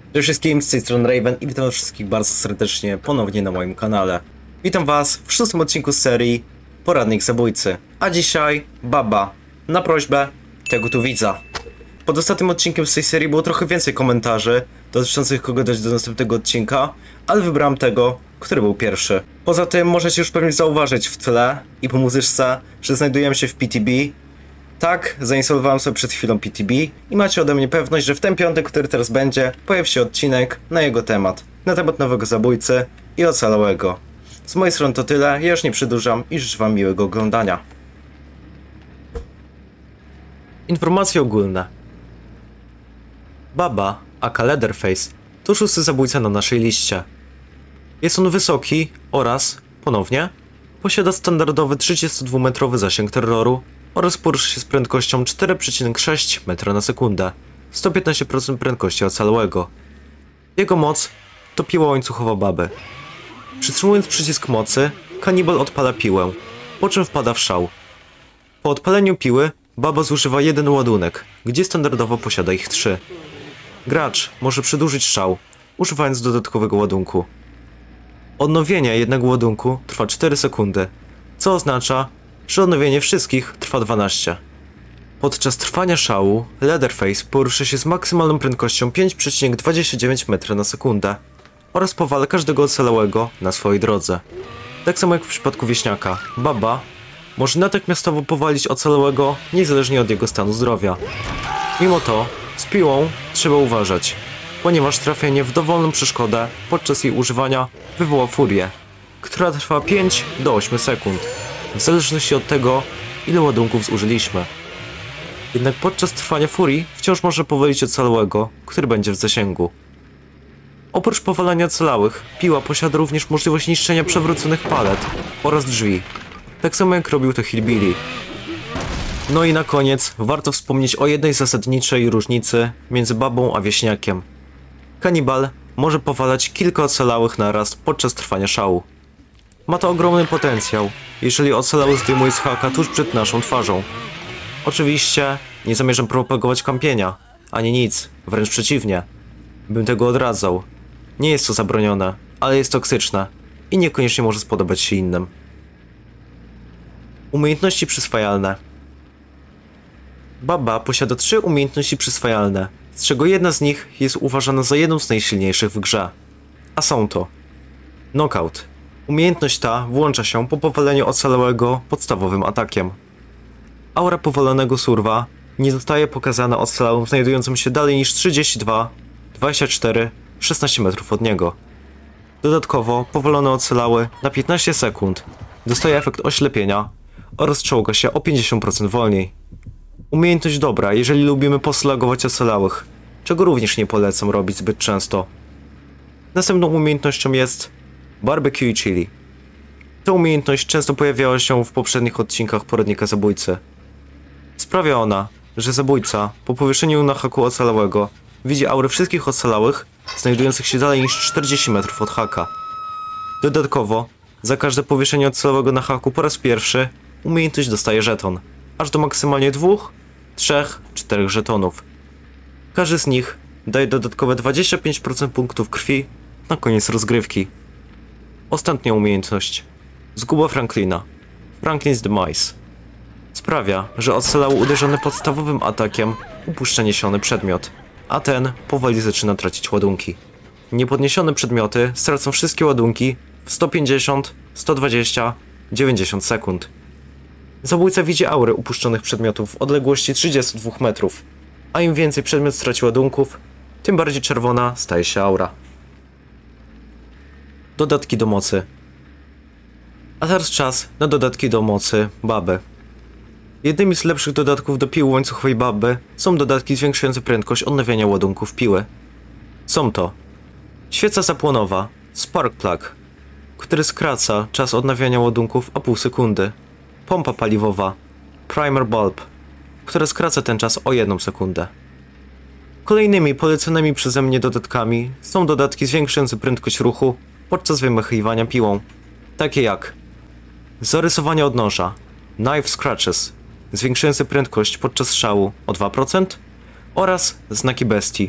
Cześć wszystkim, z tej strony Raven i witam wszystkich bardzo serdecznie ponownie na moim kanale. Witam was w 6. odcinku z serii Poradnik Zabójcy. A dzisiaj Baba, na prośbę tego tu widza. Pod ostatnim odcinkiem z tej serii było trochę więcej komentarzy dotyczących kogo dać do następnego odcinka, ale wybrałem tego, który był pierwszy. Poza tym możecie już pewnie zauważyć w tle i po muzyczce, że znajdujemy się w PTB. Tak, zainstalowałem sobie przed chwilą PTB i macie ode mnie pewność, że w ten piątek, który teraz będzie, pojawi się odcinek na jego temat. Na temat nowego zabójcy i ocalałego. Z mojej strony to tyle, ja już nie przedłużam i życzę wam miłego oglądania. Informacje ogólne. Baba, aka Leatherface, to 6. zabójca na naszej liście. Jest on wysoki oraz, ponownie, posiada standardowy 32-metrowy zasięg terroru oraz porusza się z prędkością 4,6 metra na sekundę, 115% prędkości ocalałego. Jego moc to piła łańcuchowa baby. Przytrzymując przycisk mocy, kanibal odpala piłę, po czym wpada w szał. Po odpaleniu piły, baba zużywa jeden ładunek, gdzie standardowo posiada ich 3. Gracz może przedłużyć szał, używając dodatkowego ładunku. Odnowienie jednego ładunku trwa 4 sekundy, co oznacza, że odnowienie wszystkich trwa 12. Podczas trwania szału Leatherface porusza się z maksymalną prędkością 5,29 metra na sekundę oraz powala każdego ocalałego na swojej drodze. Tak samo jak w przypadku wieśniaka, Baba może natychmiastowo powalić ocalałego niezależnie od jego stanu zdrowia. Mimo to z piłą trzeba uważać, ponieważ trafienie w dowolną przeszkodę podczas jej używania wywoła furię, która trwa 5 do 8 sekund. W zależności od tego, ile ładunków zużyliśmy. Jednak podczas trwania furii wciąż może powalić ocalałego, który będzie w zasięgu. Oprócz powalania ocalałych, piła posiada również możliwość niszczenia przewróconych palet oraz drzwi. Tak samo jak robił to Hillbilly. No i na koniec warto wspomnieć o jednej zasadniczej różnicy między babą a wieśniakiem. Kanibal może powalać kilka ocalałych naraz podczas trwania szału. Ma to ogromny potencjał, jeżeli ocalały zdejmuje z haka tuż przed naszą twarzą. Oczywiście nie zamierzam propagować kampienia, ani nic, wręcz przeciwnie. Bym tego odradzał. Nie jest to zabronione, ale jest toksyczne i niekoniecznie może spodobać się innym. Umiejętności przyswajalne. Baba posiada 3 umiejętności przyswajalne, z czego jedna z nich jest uważana za jedną z najsilniejszych w grze. A są to Knockout. Umiejętność ta włącza się po powaleniu ocalałego podstawowym atakiem. Aura powalonego surwa nie zostaje pokazana ocalałym znajdującym się dalej niż 32, 24, 16 metrów od niego. Dodatkowo powalony ocalały na 15 sekund dostaje efekt oślepienia oraz czołga się o 50% wolniej. Umiejętność dobra, jeżeli lubimy poslagować ocalałych, czego również nie polecam robić zbyt często. Następną umiejętnością jest Barbecue i Chili. Ta umiejętność często pojawiała się w poprzednich odcinkach Poradnika Zabójcy. Sprawia ona, że zabójca po powieszeniu na haku ocalałego widzi aury wszystkich ocalałych znajdujących się dalej niż 40 metrów od haka. Dodatkowo, za każde powieszenie ocalałego na haku po raz pierwszy, umiejętność dostaje żeton, aż do maksymalnie 2, 3, 4 żetonów. Każdy z nich daje dodatkowe 25% punktów krwi na koniec rozgrywki. Ostatnia umiejętność. Zguba Franklina. Franklin's Demise. Sprawia, że ocalały uderzony podstawowym atakiem upuszcza niesiony przedmiot, a ten powoli zaczyna tracić ładunki. Niepodniesione przedmioty stracą wszystkie ładunki w 150, 120, 90 sekund. Zabójca widzi aury upuszczonych przedmiotów w odległości 32 metrów, a im więcej przedmiot straci ładunków, tym bardziej czerwona staje się aura. Dodatki do mocy. A teraz czas na dodatki do mocy Baby. Jednymi z lepszych dodatków do piły łańcuchowej Baby są dodatki zwiększające prędkość odnawiania ładunków piły. Są to świeca zapłonowa Spark Plug, który skraca czas odnawiania ładunków o pół sekundy. Pompa paliwowa Primer Bulb, która skraca ten czas o 1 sekundę. Kolejnymi poleconymi przeze mnie dodatkami są dodatki zwiększające prędkość ruchu podczas wymachiwania piłą, takie jak zarysowanie odnóża Knife Scratches, zwiększające prędkość podczas strzału o 2% oraz znaki bestii,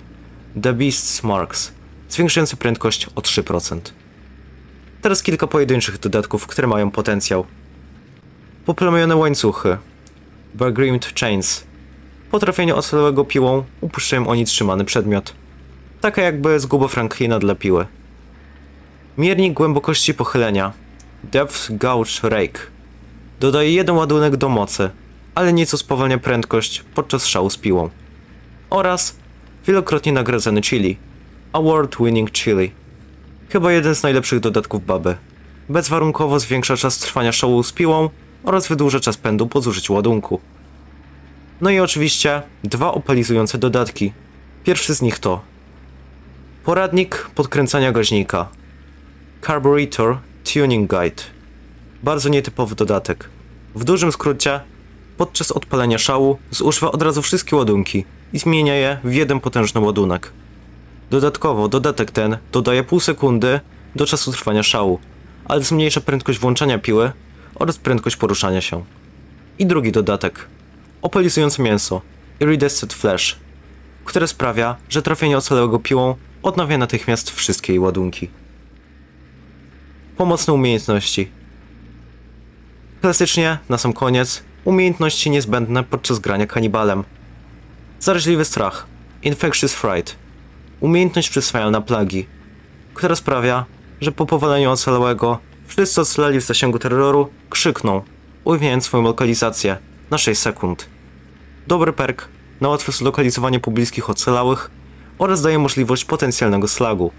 The Beast's Marks, zwiększający prędkość o 3%. Teraz kilka pojedynczych dodatków, które mają potencjał. Poplamione łańcuchy, Begrimed Chains. Po trafieniu ocalałego piłą upuszczają oni trzymany przedmiot. Taka jakby zguba Franklina dla piły. Miernik głębokości pochylenia, Depth Gauge Rake. Dodaje jeden ładunek do mocy, ale nieco spowalnia prędkość podczas strzału z piłą. Oraz wielokrotnie nagradzany Chili, Award Winning Chili. Chyba jeden z najlepszych dodatków baby. Bezwarunkowo zwiększa czas trwania strzału z piłą oraz wydłuża czas pędu po zużyciu ładunku. No i oczywiście dwa opalizujące dodatki. Pierwszy z nich to poradnik podkręcania gaźnika, Carburetor Tuning Guide. Bardzo nietypowy dodatek. W dużym skrócie, podczas odpalenia szału zużywa od razu wszystkie ładunki i zmienia je w jeden potężny ładunek. Dodatkowo dodatek ten dodaje pół sekundy do czasu trwania szału, ale zmniejsza prędkość włączania piły oraz prędkość poruszania się. I drugi dodatek, opalizujące mięso, Iridescent Flash, które sprawia, że trafienie ocalałego piłą odnawia natychmiast wszystkie jej ładunki. Pomocne umiejętności. Klasycznie, na sam koniec, umiejętności niezbędne podczas grania kanibalem. Zaraźliwy strach, Infectious Fright. Umiejętność przyswajalna plagi, która sprawia, że po powaleniu ocalałego wszyscy ocalali w zasięgu terroru krzykną, ujawniając swoją lokalizację na 6 sekund. Dobry perk na łatwe zlokalizowanie pobliskich ocalałych oraz daje możliwość potencjalnego slagu.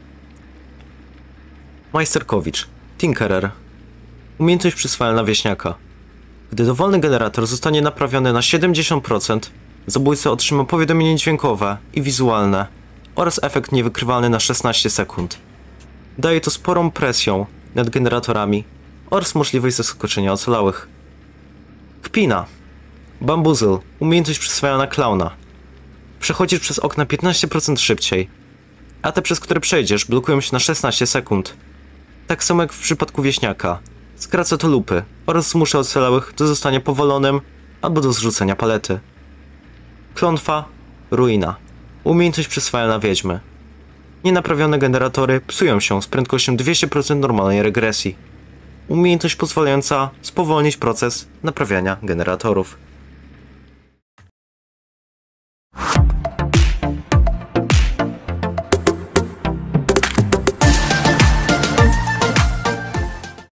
Majsterkowicz, Tinkerer. Umiejętność przyswajalna wieśniaka. Gdy dowolny generator zostanie naprawiony na 70%, zabójca otrzyma powiadomienie dźwiękowe i wizualne oraz efekt niewykrywalny na 16 sekund. Daje to sporą presję nad generatorami oraz możliwość zaskoczenia ocalałych. Kpina. Bambuzel, umiejętność przyswajalna klauna. Przechodzisz przez okna 15% szybciej, a te, przez które przejdziesz, blokują się na 16 sekund. Tak samo jak w przypadku wieśniaka. Skraca to lupy oraz zmusza ocalałych do zostania powalonym albo do zrzucenia palety. Klątwa, ruina. Umiejętność przyswajalna wiedźmy. Nienaprawione generatory psują się z prędkością 200% normalnej regresji. Umiejętność pozwalająca spowolnić proces naprawiania generatorów.